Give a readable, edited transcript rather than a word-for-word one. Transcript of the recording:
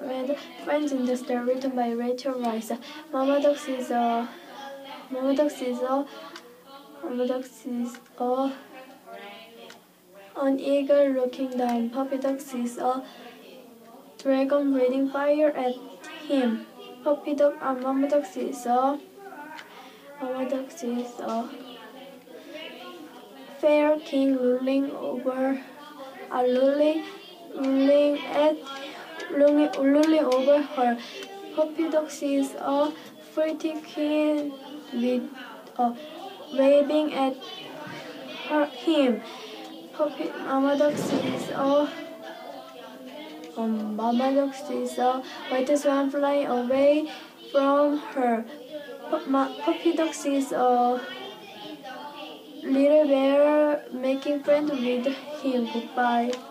with friends in the star, written by Rachel Rice. Mama Dog sees a an eagle looking down. Puppy Dog sees a dragon breathing fire at him. Mama Dog sees a fair king ruling over her. Puppy Dog sees a pretty queen with waving at him. Mama Dog sees a white swan flying away from her. Puppy Dog sees a little bear making friends with him. Goodbye.